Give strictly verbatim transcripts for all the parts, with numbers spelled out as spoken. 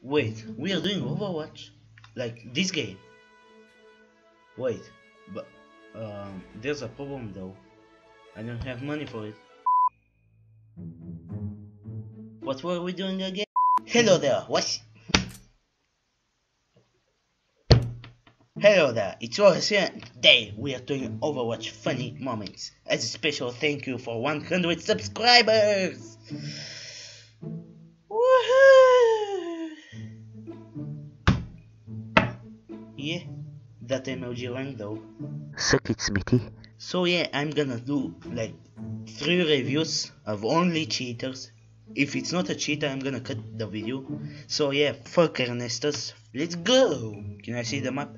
Wait, we are doing Overwatch? Like this game? Wait, but um, there's a problem though. I don't have money for it. What were we doing again? Hello there, what? Hello there, it's Worius here. Today we are doing Overwatch funny moments. As a special thank you for one hundred subscribers! Woohoo! Yeah, that emoji rang though. Suck it, Smithy. So yeah, I'm gonna do like three reviews of only cheaters. If it's not a cheater, I'm gonna cut the video. So yeah, fuck Ernestus. Let's go! Can I see the map?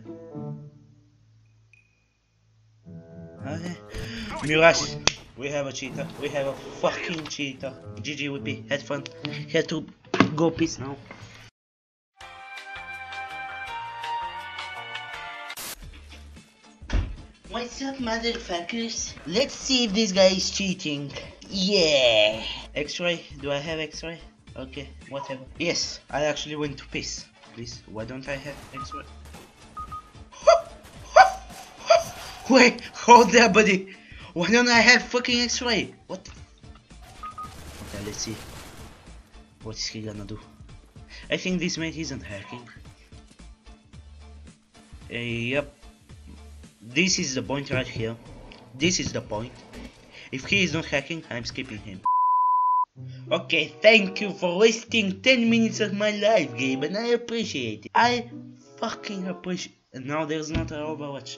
Okay. Mirage, we have a cheater. We have a fucking cheater. G G Whippy, had fun. Had to go piss now. What's up, motherfuckers? Let's see if this guy is cheating. Yeah. X-ray? Do I have X-ray? Okay, whatever. Yes, I actually went to piss. Please, why don't I have X-ray? Wait, hold there, buddy. Why don't I have fucking X-ray? What? Okay, let's see. What is he gonna do? I think this mate isn't hacking. Uh, yep. This is the point right here. This is the point. If he is not hacking, I'm skipping him. Okay, thank you for wasting ten minutes of my life, Gabe, and I appreciate it. I fucking appreciate it. Now there's not an Overwatch.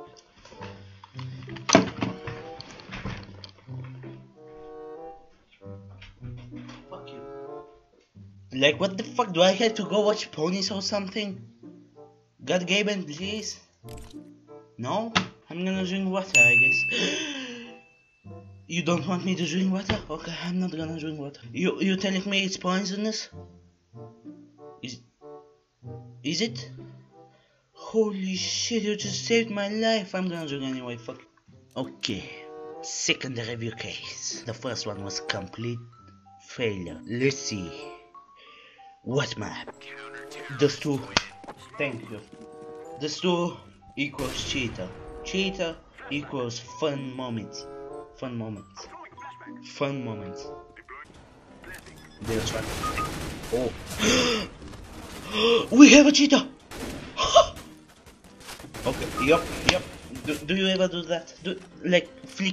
Fuck you. Like, what the fuck? Do I have to go watch ponies or something? God, Gaben, please. No? I'm gonna drink water, I guess. You don't want me to drink water? Okay, I'm not gonna drink water. You you telling me it's poisonous? Is is it? Holy shit! You just saved my life. I'm gonna drink anyway. Fuck. Okay. Second review case. The first one was complete failure. Let's see. What map? Those two. Thank you. Those two equals cheater. Cheater equals fun moments. Fun moments. Fun moments. They'll try. Oh. We have a cheater! Okay, yup, yup. Do, do you ever do that? Do, like, flick.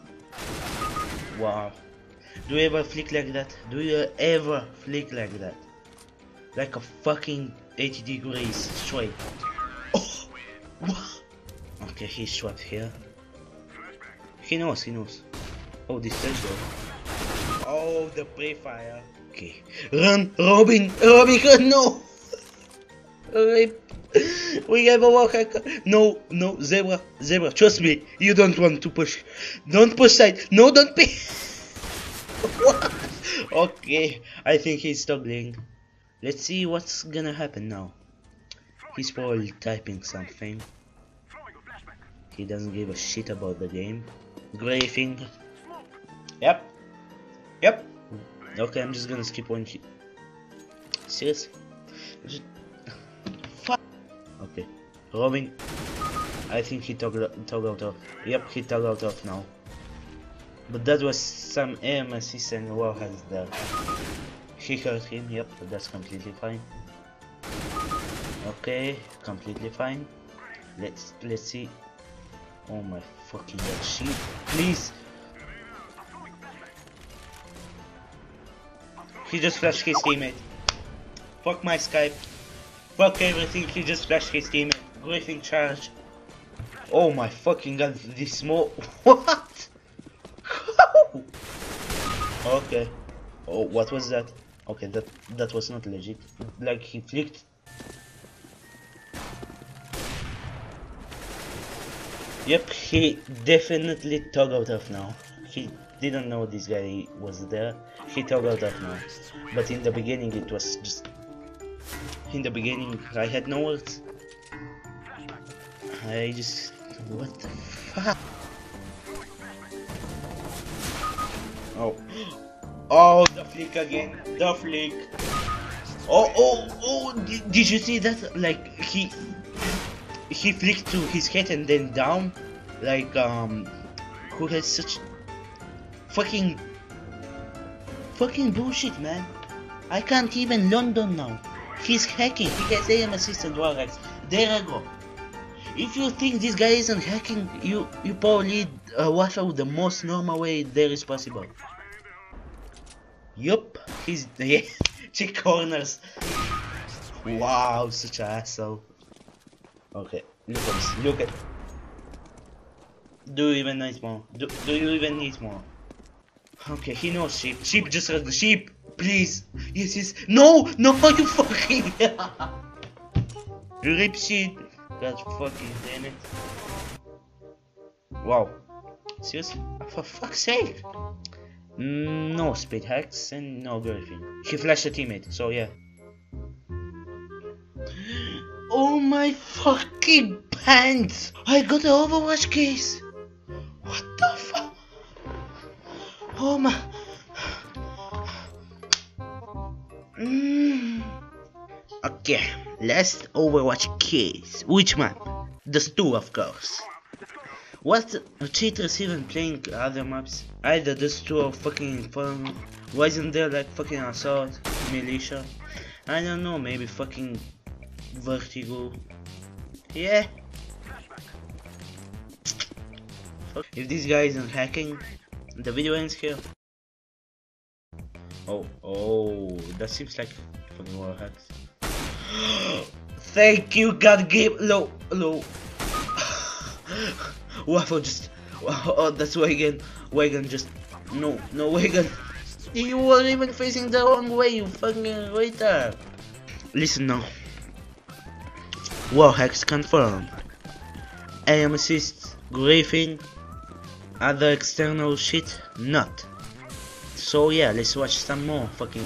Wow. Do you ever flick like that? Do you ever flick like that? Like a fucking eighty degrees straight. Oh! What? Okay, he's trapped here. He knows, he knows. Oh, this tells you. Oh, the pre-fire. Okay. Run, Robin! Robin, run! No! Rip. We have a walk. No, no, Zebra, Zebra, trust me. You don't want to push. Don't push side. No, don't be. What? Okay, I think he's struggling. Let's see what's gonna happen now. He's probably typing something. He doesn't give a shit about the game. Grafing. Yep. Yep. Okay, I'm just gonna skip one. Serious? Just... Fuck. Okay. Robin. I think he toggled, toggled off. Yep, he toggled off now. But that was some aim assist and warheads there. He hurt him. Yep, but that's completely fine. Okay, completely fine. Let's let's see. Oh my fucking god, shit. Please. He just flashed his teammate. Fuck my Skype. Fuck everything, he just flashed his teammate. Griffin charge. Oh my fucking god, this small. What? Okay. Oh, what was that? Okay, that that was not legit. Like he flicked. Yep, he definitely toggled off now. He didn't know this guy was there. He toggled off now. But in the beginning it was just... In the beginning I had no words. I just... What the fuck? Oh. Oh, the flick again. The flick. Oh, oh, oh! Did, did you see that? Like he he flicked to his head and then down, like um, who has such fucking fucking bullshit, man. I can't even London now. He's hacking. He has A M assistant Worius. There I go. If you think this guy isn't hacking, you you probably uh, watch out the most normal way there is possible. Yup, he's yeah. Check corners. Wow, such an asshole. Okay, look at this. Look at. Do you even need more? Do, do you even need more? Okay, he knows sheep. Sheep just run the sheep. Please. Yes, yes. No, no, you fucking. Rip sheep. God fucking damn it. Wow. Seriously? For fuck's sake. No speed hacks and no griefing. He flashed a teammate, so yeah. Oh my fucking pants! I got the Overwatch case! What the fuck? Oh my... Mm. Okay, last Overwatch case. Which map? The two, of course. What cheaters even playing other maps? Either those two or fucking fun. Wasn't there like fucking assault, militia? I don't know, maybe fucking vertigo. Yeah. If this guy isn't hacking, the video ends here. Oh, oh, that seems like fucking war hacks. Thank you, God give low, low. Waffle just, oh, that's Wagon. Wagon just, no, no Wagon. You were even facing the wrong way, you fucking retard. Listen now. War hacks confirmed. A M assist, griefing, other external shit, not. So yeah, let's watch some more fucking.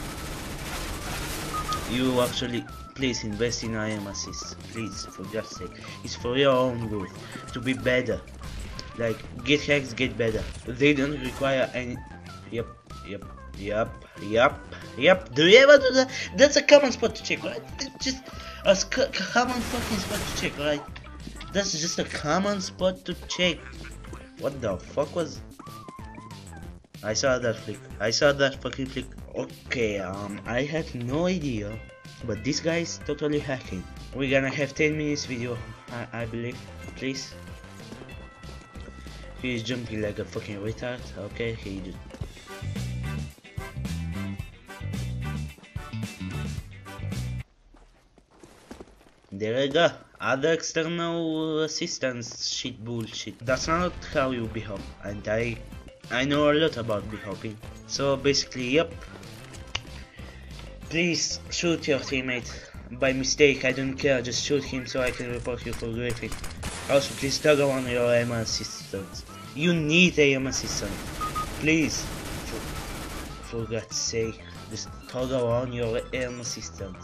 You actually, please invest in I M assist, please, for God's sake. It's for your own good, to be better. Like, get hacks, get better. They don't require any. Yep, yep, yep, yep, yep. Do you ever do that? That's a common spot to check, right? It's just a common fucking spot to check, right? That's just a common spot to check. What the fuck was? I saw that flick. I saw that fucking flick. Okay, um, I had no idea, but this guy is totally hacking. We're gonna have ten minutes video, I, I believe. Please. He's jumping like a fucking retard. Okay, he just. There we go. Other external assistance shit bullshit. That's not how you be hop, and I I know a lot about be hopping. So basically, yep. Please shoot your teammate. By mistake, I don't care, just shoot him so I can report you for griefing. Also, please toggle on your A M assistant. You need A M assistant. Please. For, for God's sake, just toggle on your A M assistant.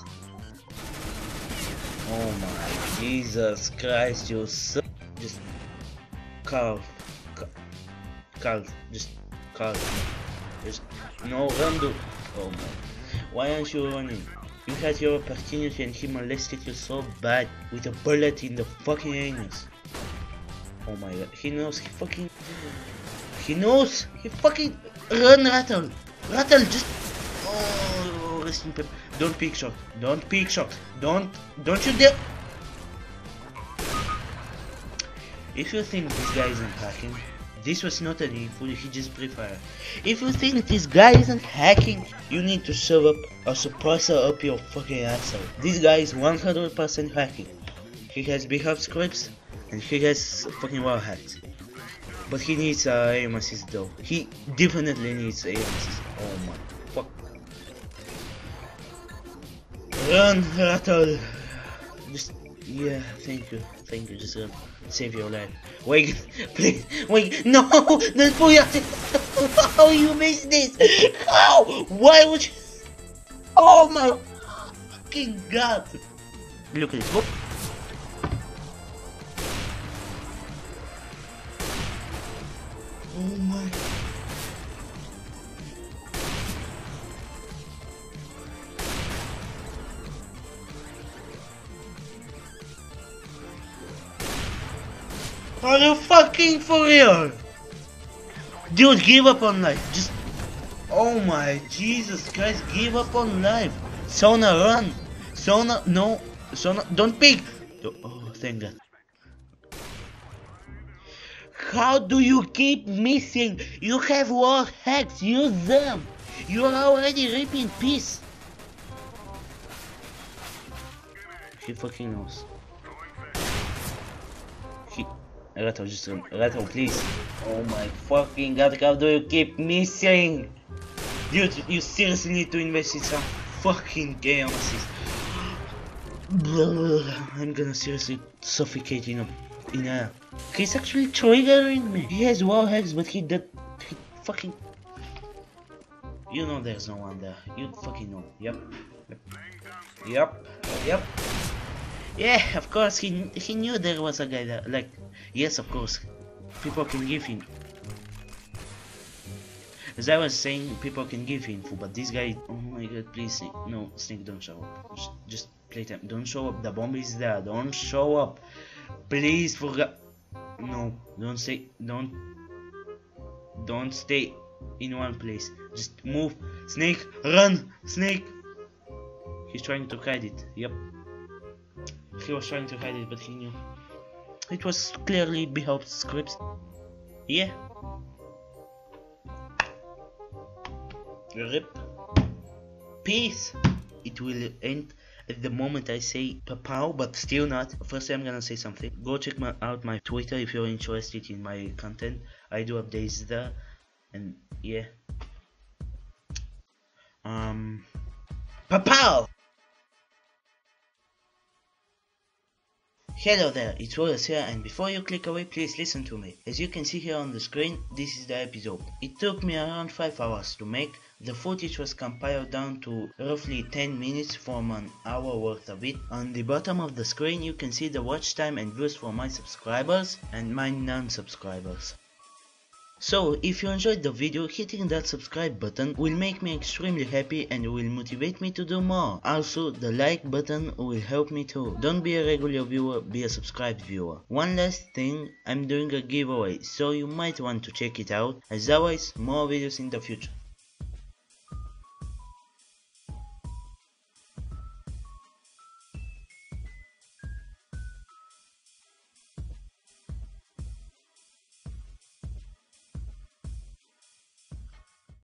Oh my Jesus Christ, you so just Carl, Carl, just Carl, just no run, dude. Oh my, why aren't you running? You had your opportunity and he molested you so bad with a bullet in the fucking anus. Oh my God, he knows, he fucking, he knows, he fucking run, Rattle, Rattle, just oh, rest in peace. Don't peek shot. Don't peek shot. Don't. Don't you dare. If you think this guy isn't hacking, this was not an info. He just pre-fire. If you think this guy isn't hacking, you need to shove up a suppressor up your fucking asshole. This guy is one hundred percent hacking. He has big hub scripts and he has fucking wall hacks. But he needs uh, A M assist though. He definitely needs A M assist. Oh my fuck. Run, Rattle! Just, yeah, thank you, thank you, just run. Save your life. Wait, please, wait, no! Don't pull your... How you missed this? How? Why would you... Oh my fucking God! Look at this, whoop. Oh my... Are you fucking for real? Dude, give up on life. Just... Oh my Jesus Christ, give up on life. Sona, run. Sona, no. Sona, don't peek. Oh, thank God. How do you keep missing? You have wall hacks, use them. You are already ripping peace. He fucking knows. He... Rato, just... Rato, please. Oh my fucking God, how do you keep missing? Dude, you seriously need to invest in some fucking game assist. I'm gonna seriously suffocate in a... In a... He's actually triggering me. He has wall hacks, but he did... He fucking... You know there's no one there. You fucking know. Yep. Yep. Yep. Yep. Yeah, of course, he he knew there was a guy there. Like, yes, of course. People can give him... As I was saying, people can give info, but this guy... Oh my God, please, Snake. No, Snake, don't show up. Just, just play time. Don't show up. The bomb is there. Don't show up. Please, for God. No, don't stay. Don't... Don't stay in one place. Just move. Snake, run! Snake! He's trying to hide it. Yep. He was trying to hide it, but he knew. It was clearly behind scripts. Yeah. Rip. Peace. It will end at the moment I say papow, but still not. First I'm gonna say something. Go check my, out my Twitter if you're interested in my content. I do updates there. And yeah. Um papow! Hello there, it's Worius here, and before you click away, please listen to me. As you can see here on the screen, this is the episode. It took me around five hours to make. The footage was compiled down to roughly ten minutes from an hour worth of it. On the bottom of the screen you can see the watch time and views for my subscribers and my non-subscribers. So, if you enjoyed the video, hitting that subscribe button will make me extremely happy and will motivate me to do more. Also, the like button will help me too. Don't be a regular viewer, be a subscribed viewer. One last thing, I'm doing a giveaway, so you might want to check it out. As always, more videos in the future.